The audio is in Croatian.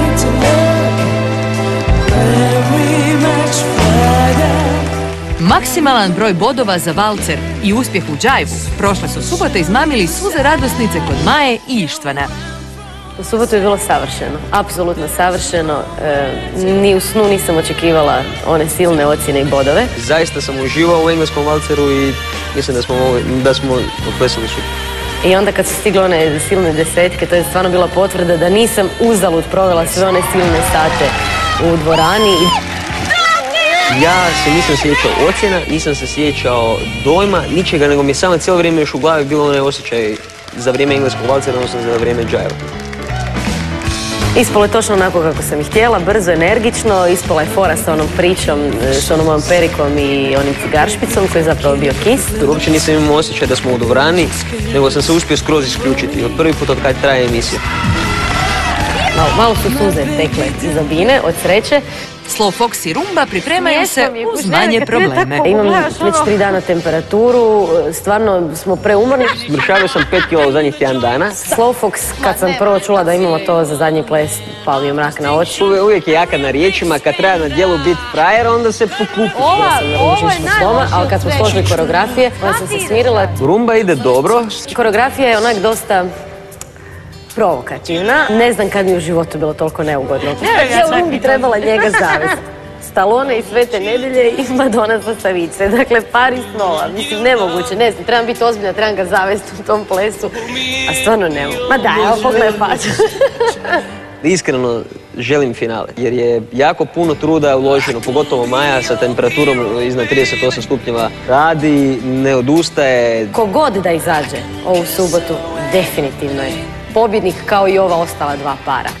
Maksimalan broj bodova za valcer i uspjeh u džajvu prošle su subote izmamili suze radosnice kod Maje i Ištvana. U subotu je bilo savršeno, apsolutno savršeno. Ni u snu nisam očekivala one silne ocjene i bodove. Zaista sam uživao u engleskom valceru i mislim da smo oplesali super. I onda kad su stigle one silne desetke, to je stvarno bila potvrda da nisam uzalud provela sve one silne sate u dvorani. Ja se nisam sjećao ocjena, nisam se sjećao dojma, ničega, nego mi je samo cijelo vrijeme još u glavi bilo onaj osjećaj za vrijeme engleskog valcera, odnosno za vrijeme džajva. Ispalo je točno onako kako sam i htjela, brzo, energično, ispala je fora sa onom pričom, s onom mojom perikom i onim cigaršpicom koji je zapravo bio Kiss. Uopće nisam imao osjećaj da smo u dvorani, nego sam se uspio skroz isključiti od prvi put od kad traje emisija. Malo su suze tekle iz obine, od sreće. Slow Fox i Rumba pripremaju se uz manje probleme. Imam već 3 dana temperaturu, stvarno smo preumorni. Mršavio sam 5 kila u zadnjih tjedan dana. Slow Fox, kad sam prvo čula da imamo to za zadnji ples, pao mi je mrak na oči. Uvijek je jaka na riječima, kad treba na djelu biti frajer, onda se pokupi. Ovo je najlošije. Ali kad smo složili koreografije, onda sam se smirila. Rumba ide dobro. Koreografija je onak dosta provokativna. Ne znam kad mi u životu bilo toliko neugodno. Ja u Rumbi trebala njega zavesti. Stallone i Svete Nedelje i Madonna sa Savice. Dakle, par iz snova. Mislim, nemoguće. Ne znam, trebam biti ozbiljna, trebam ga zavesti u tom plesu. A stvarno ne mogu. Ma daj, evo pogledaj pač. Iskreno želim finale, jer je jako puno truda uloženo, pogotovo Maja sa temperaturom iznad 38 stupnjeva. Radi, ne odustaje. Kogod da izađe ovu subotu, definitivno je pobjednik kao i ova ostala 2 para.